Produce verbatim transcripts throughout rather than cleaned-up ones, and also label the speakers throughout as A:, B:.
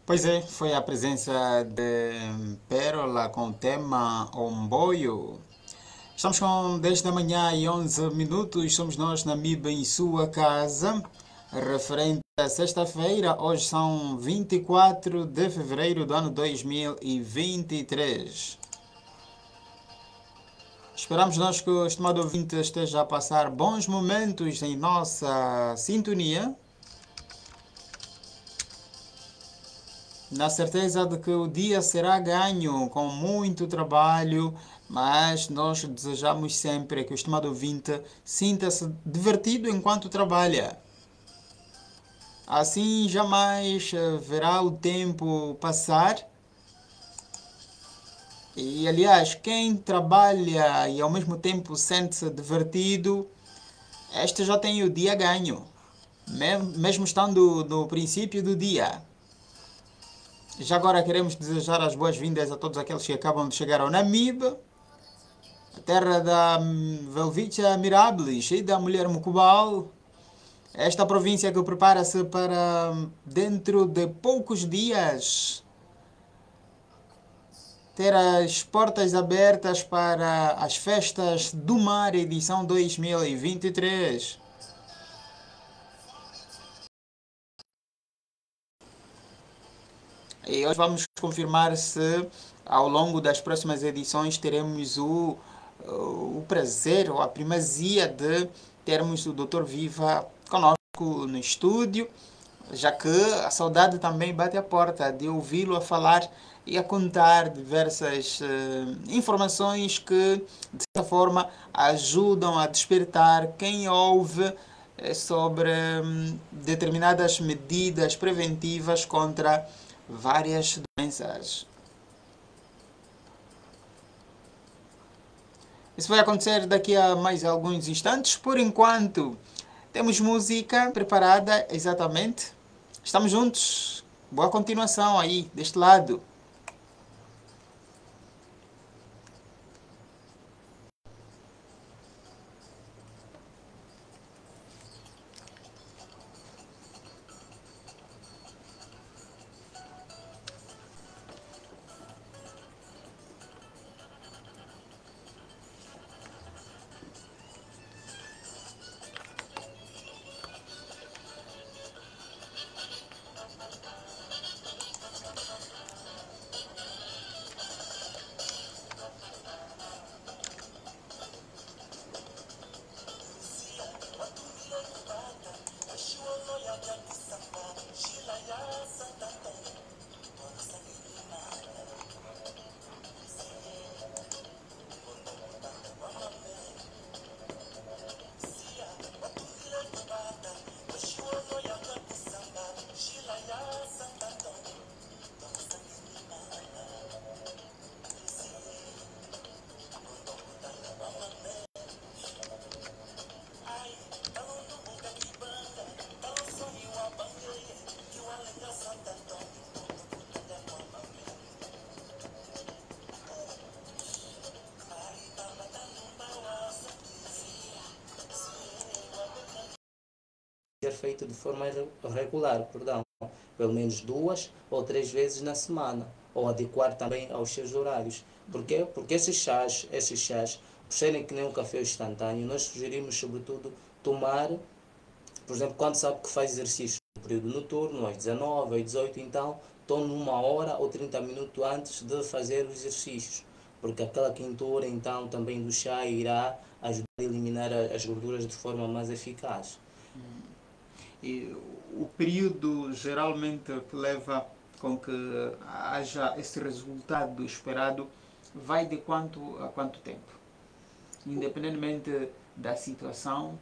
A: Pois é, foi a presença de Pérola com o tema Omboio. Estamos com dez da manhã e onze minutos, somos nós na M I B em sua casa, referente a sexta-feira, hoje são vinte e quatro de fevereiro do ano dois mil e vinte e três. Esperamos nós que o estimado ouvinte esteja a passar bons momentos em nossa sintonia, na certeza de que o dia será ganho com muito trabalho, mas nós desejamos sempre que o estimado ouvinte sinta-se divertido enquanto trabalha. Assim jamais eh, verá o tempo passar. E aliás, quem trabalha e ao mesmo tempo sente-se divertido, este já tem o dia ganho, mesmo estando no princípio do dia. Já agora queremos desejar as boas-vindas a todos aqueles que acabam de chegar ao Namibe, a terra da Velvicha Mirabilis e da mulher Mukubal. Esta província que prepara-se para, dentro de poucos dias, ter as portas abertas para as festas do mar edição dois mil e vinte e três. E hoje vamos confirmar se ao longo das próximas edições teremos o, o prazer ou a primazia de termos o doutor Viva conosco no estúdio, já que a saudade também bate à porta de ouvi-lo a falar e a contar diversas uh, informações que, de certa forma, ajudam a despertar quem ouve eh, sobre um, determinadas medidas preventivas contra várias doenças. Isso vai acontecer daqui a mais alguns instantes. Por enquanto, temos música preparada exatamente. Estamos juntos. Boa continuação aí, deste lado.
B: Ser feito de forma regular, perdão, pelo menos duas ou três vezes na semana, ou adequar também aos seus horários. Porquê? Porque esses chás, esses chás, por serem que nem um café instantâneo, nós sugerimos sobretudo tomar, por exemplo, quando sabe que faz exercício no período noturno, às dezanove, às dezoito, então tome uma hora ou trinta minutos antes de fazer os exercícios, porque aquela quentura então também do chá irá ajudar a eliminar as gorduras de forma mais eficaz.
A: E o período geralmente que leva com que haja esse resultado esperado vai de quanto a quanto tempo? Independentemente da situação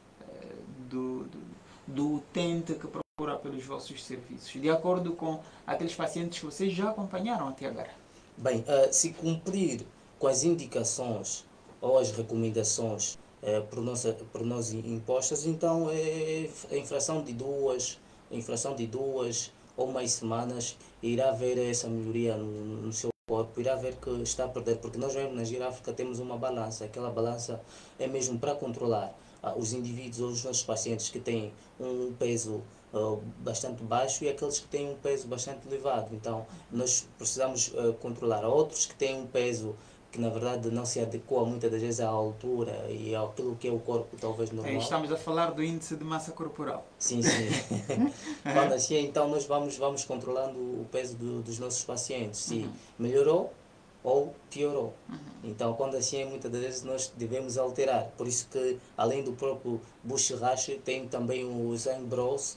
A: do, do, do utente que procura pelos vossos serviços, de acordo com aqueles pacientes que vocês já acompanharam até agora.
B: Bem, uh, se cumprir com as indicações ou as recomendações uh, por, nossa, por nós impostas, então é a infração de duas, a infração de duas ou mais semanas irá haver essa melhoria no, no seu corpo, irá ver que está a perder, porque nós mesmo na Giráfica temos uma balança, aquela balança é mesmo para controlar uh, os indivíduos ou os nossos pacientes que têm um peso uh, bastante baixo e aqueles que têm um peso bastante elevado. Então, nós precisamos uh, controlar. Há outros que têm um peso que na verdade não se adequa muitas das vezes à altura e àquilo que é o corpo talvez
A: Aí
B: normal.
A: estamos a falar do índice de massa corporal.
B: Sim, sim. Quando assim, então nós vamos, vamos controlando o peso do, dos nossos pacientes, se
A: Uhum.
B: melhorou ou piorou.
A: Uhum.
B: Então, quando assim é, muitas das vezes nós devemos alterar. Por isso que, além do próprio Bush-Rasch, tem também o Zen-Bros.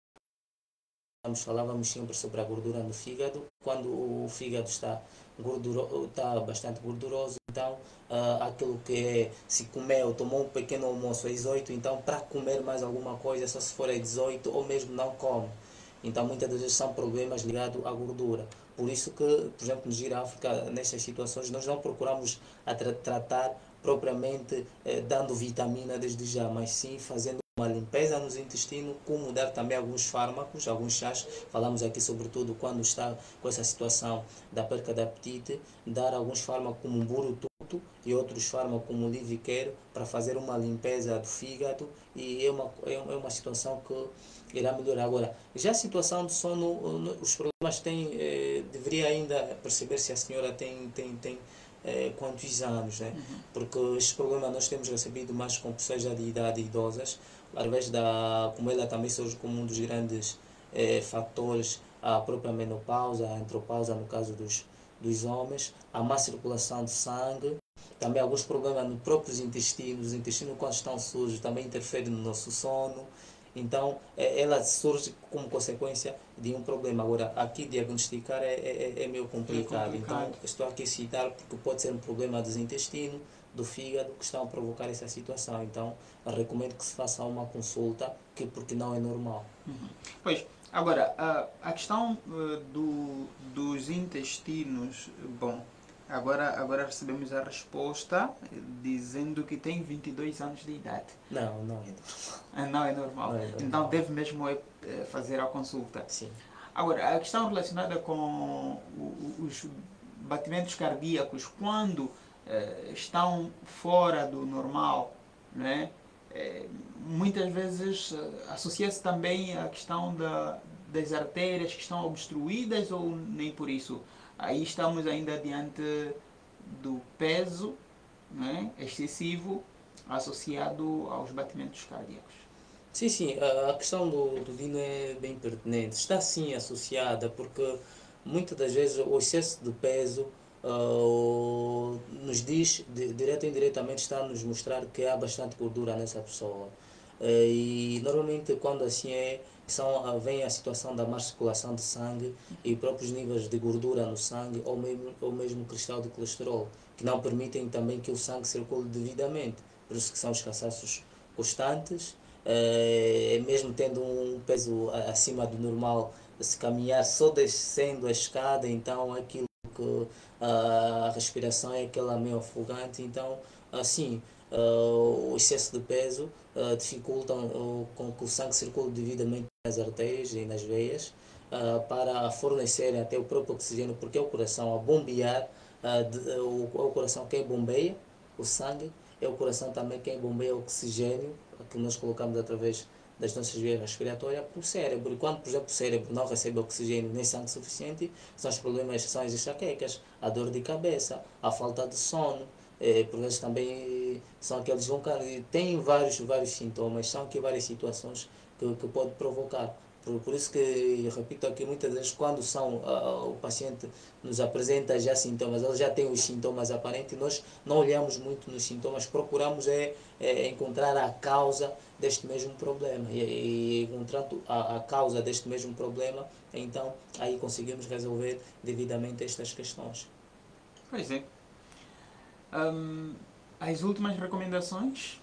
B: Falávamos sempre sobre a gordura no fígado. Quando o fígado está, gorduro, está bastante gorduroso, então uh, aquilo que é, se comeu, tomou um pequeno almoço às oito, então para comer mais alguma coisa, só se for às dezoito, ou mesmo não come. Então muitas das vezes são problemas ligados à gordura. Por isso que, por exemplo, no Giro África, nestas situações, nós não procuramos a tra tratar propriamente eh, dando vitamina desde já, mas sim fazendo uma limpeza nos intestinos, como dar também alguns fármacos, alguns chás. Falamos aqui sobretudo quando está com essa situação da perca de apetite, dar alguns fármacos como o burututo e outros fármacos como o liviquero para fazer uma limpeza do fígado, e é uma, é uma situação que irá melhorar. Agora, já a situação do sono, os problemas têm, eh, deveria ainda perceber se a senhora tem, tem, tem eh, quantos anos, né?
A: Uhum.
B: Porque este problema nós temos recebido mais com pessoas já de idade idosas, através da, como ela também surge como um dos grandes eh, fatores, a própria menopausa, a andropausa no caso dos, dos homens, a má circulação de sangue, também alguns problemas nos próprios intestinos, os intestinos quando estão sujos também interferem no nosso sono. Então, ela surge como consequência de um problema. Agora, aqui diagnosticar é, é, é meio complicado.
A: É complicado.
B: Então, estou aqui a citar porque pode ser um problema dos intestinos, do fígado, que estão a provocar essa situação. Então, eu recomendo que se faça uma consulta, que, porque não é normal.
A: Uhum. Pois, agora, a, a questão uh, do, dos intestinos, bom, agora, agora recebemos a resposta dizendo que tem vinte e dois anos de idade.
B: Não, não é normal.
A: Ah, não é normal.
B: Não é normal.
A: Então deve mesmo é, fazer a consulta.
B: Sim.
A: Agora, a questão relacionada com os batimentos cardíacos, quando eh, estão fora do normal, né? Eh, muitas vezes eh, associa-se também a questão da, das artérias que estão obstruídas, ou nem por isso? Aí estamos ainda diante do peso, né, excessivo associado aos batimentos cardíacos.
B: Sim, sim, a questão do, do vinho é bem pertinente. Está sim associada, porque muitas das vezes o excesso de peso uh, nos diz, de, direto ou indiretamente, está a nos mostrar que há bastante gordura nessa pessoa. Uh, e normalmente quando assim é, são, vem a situação da má circulação de sangue e próprios níveis de gordura no sangue, ou mesmo, ou mesmo cristal de colesterol, que não permitem também que o sangue circule devidamente. Por isso que são os cansaços constantes. Uh, mesmo tendo um peso acima do normal, se caminhar só descendo a escada, então aquilo que uh, a respiração é aquela meio afogante, então assim uh, o excesso de peso uh, dificulta uh, com que o sangue circule devidamente nas artérias e nas veias uh, para fornecerem até o próprio oxigênio, porque é o coração a bombear, uh, de, uh, o, é o coração quem bombeia o sangue, é o coração também quem bombeia o oxigênio que nós colocamos através das nossas vias respiratórias para o cérebro. E quando, por exemplo, o cérebro não recebe oxigênio nem sangue suficiente, são os problemas, são as enxaquecas, a dor de cabeça, a falta de sono. Eh, por vezes também são aqueles vão têm vários vários sintomas, são aqui várias situações que, que pode provocar. Por, por isso que, eu repito aqui, muitas vezes quando são, uh, o paciente nos apresenta já sintomas, ele já tem os sintomas aparentes, e nós não olhamos muito nos sintomas, procuramos é, é encontrar a causa deste mesmo problema. E, e encontrando a, a causa deste mesmo problema, então aí conseguimos resolver devidamente estas questões.
A: Pois é. Um, as últimas recomendações?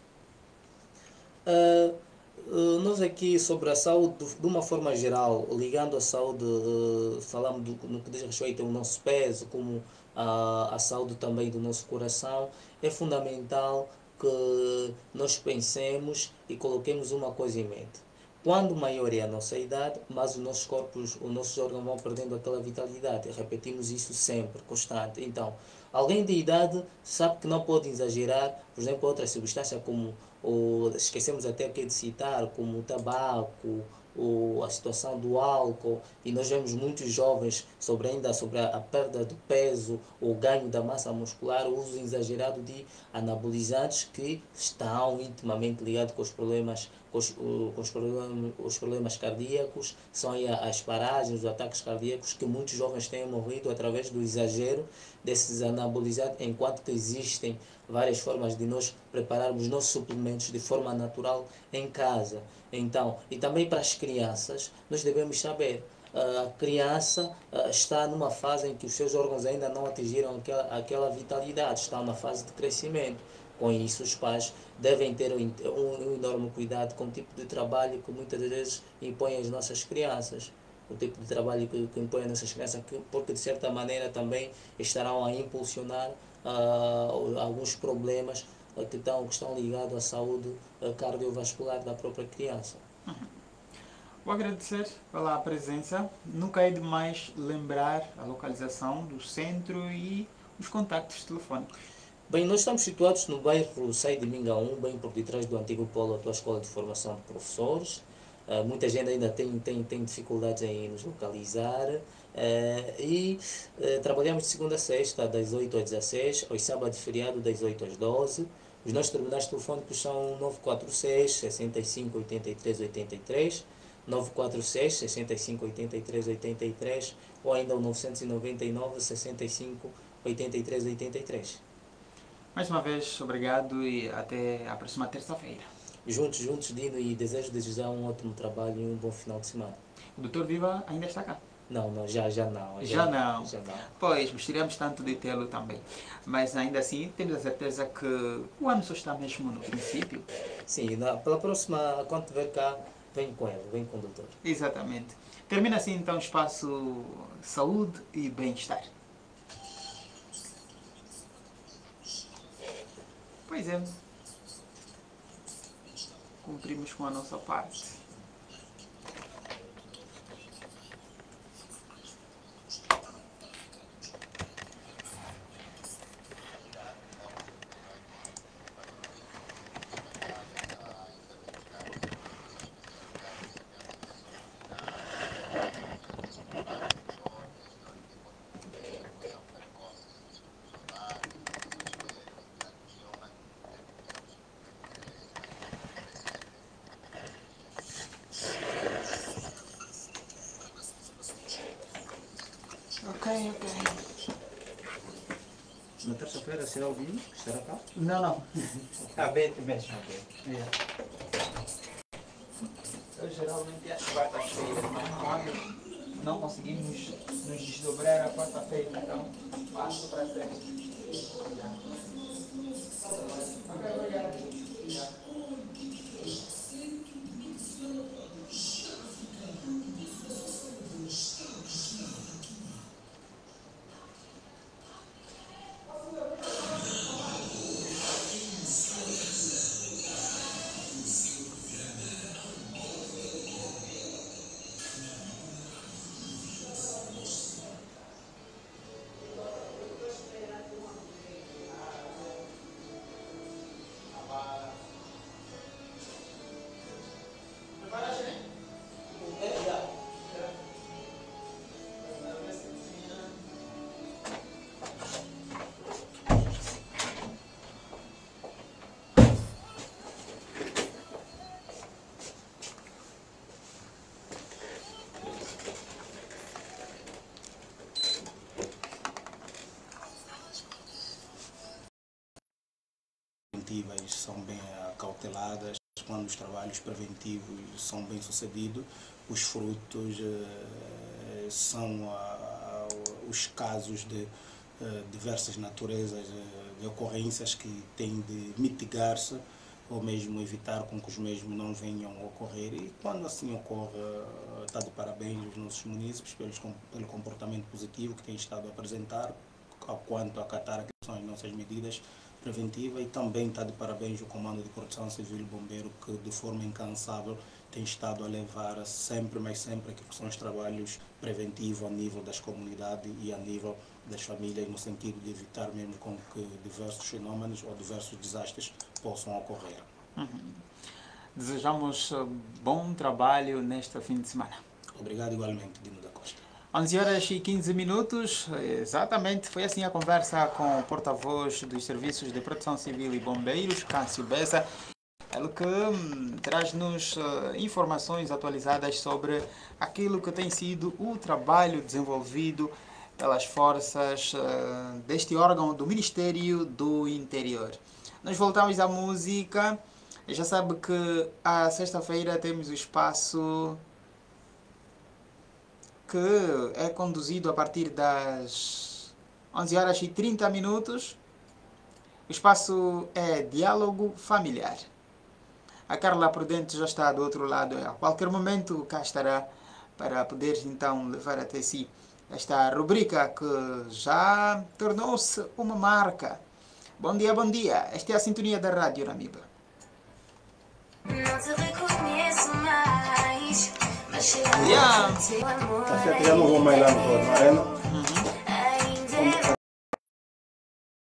B: Uh, Uh, nós aqui sobre a saúde, de uma forma geral, ligando a saúde, uh, falamos do, no que diz respeito ao nosso peso, como a, a saúde também do nosso coração, é fundamental que nós pensemos e coloquemos uma coisa em mente. Quando maior é a nossa idade, mais os nossos corpos, os nossos órgãos vão perdendo aquela vitalidade. Repetimos isso sempre, constante. Então, alguém de idade sabe que não pode exagerar, por exemplo, outras substâncias como, ou esquecemos até aqui de citar, como o tabaco, o, a situação do álcool, e nós vemos muitos jovens sobre ainda sobre a, a perda do peso, o ganho da massa muscular, o uso exagerado de anabolizantes que estão intimamente ligados com os problemas, com os, com os problemas, os problemas cardíacos, são aí as paragens, os ataques cardíacos, que muitos jovens têm morrido através do exagero desses anabolizantes, enquanto que existem várias formas de nós prepararmos nossos suplementos de forma natural em casa. Então, e também para as crianças, nós devemos saber, a criança está numa fase em que os seus órgãos ainda não atingiram aquela, aquela vitalidade, está numa fase de crescimento. Com isso, os pais devem ter um, um enorme cuidado com o tipo de trabalho que muitas vezes impõem às nossas crianças. O tipo de trabalho que, que impõem às nossas crianças, porque de certa maneira também estarão a impulsionar uh, alguns problemas uh, que, estão, que estão ligados à saúde uh, cardiovascular da própria criança.
A: Uhum. Vou agradecer pela presença. Nunca é demais lembrar a localização do centro e os contactos telefónicos.
B: Bem, nós estamos situados no bairro Sai de Minga um, bem por detrás do antigo polo atual Escola de Formação de Professores. Uh, muita gente ainda tem, tem, tem dificuldades em nos localizar. Uh, e uh, trabalhamos de segunda a sexta, das oito às dezasseis, aos sábados e feriado, das oito às doze. Os nossos terminais telefônicos são nove quatro seis, seis cinco, oito três oito três, nove quatro seis, seis cinco, oito três oito três ou ainda o nove nove nove, seis cinco, oito três oito três.
A: Mais uma vez, obrigado e até a próxima terça-feira.
B: Juntos, juntos, Dino, e desejo desejar um ótimo trabalho e um bom final de semana.
A: O doutor Viva ainda está cá?
B: Não, não, já, já não.
A: Já, já não. Já não. Pois, gostaríamos tanto de tê-lo também. Mas ainda assim, temos a certeza que o ano só está mesmo no princípio.
B: Sim, na, pela próxima, quando estiver cá, vem com ele, vem com o doutor.
A: Exatamente. Termina assim então o espaço saúde e bem-estar. Pois é. Cumprimos com a nossa parte. Ok, ok.
B: Na terça-feira será o Dino? Estará cá?
A: Não, não.
B: Ah, bem, mesmo.
A: Yeah. Eu geralmente às quartas-feiras, mas quando não conseguimos nos desdobrar à quarta-feira, então passo para a sexta. Ok, obrigado.
C: São bem acauteladas, quando os trabalhos preventivos são bem sucedidos, os frutos eh, são ah, os casos de eh, diversas naturezas eh, de ocorrências que têm de mitigar-se ou mesmo evitar com que os mesmos não venham a ocorrer. E quando assim ocorre, está de parabéns os nossos munícipes pelos, pelo comportamento positivo que têm estado a apresentar, ao quanto a acatar aquilo que são as nossas medidas preventiva, e também está de parabéns o Comando de Proteção Civil e Bombeiro, que de forma incansável tem estado a levar sempre, mais sempre, aquilo que são os trabalhos preventivos a nível das comunidades e a nível das famílias, no sentido de evitar mesmo com que diversos fenômenos ou diversos desastres possam ocorrer.
A: Uhum. Desejamos uh, bom trabalho neste fim de semana.
C: Obrigado igualmente, Dino da Costa.
A: onze horas e quinze minutos, exatamente, foi assim a conversa com o porta-voz dos Serviços de Proteção Civil e Bombeiros, Cássio Bessa, ele que hum, traz-nos uh, informações atualizadas sobre aquilo que tem sido o trabalho desenvolvido pelas forças uh, deste órgão do Ministério do Interior. Nós voltamos à música. Já sabe que à sexta-feira temos o espaço que é conduzido a partir das onze horas e trinta minutos. O espaço é Diálogo Familiar. A Carla Prudente já está do outro lado. A qualquer momento cá estará para poder então levar até si esta rubrica que já tornou-se uma marca. Bom dia, bom dia. Esta é a sintonia da Rádio Namiba.
D: Não te reconheço mais, mas
A: Yeah.
C: Tá certo, já não vou mais lá no Arena.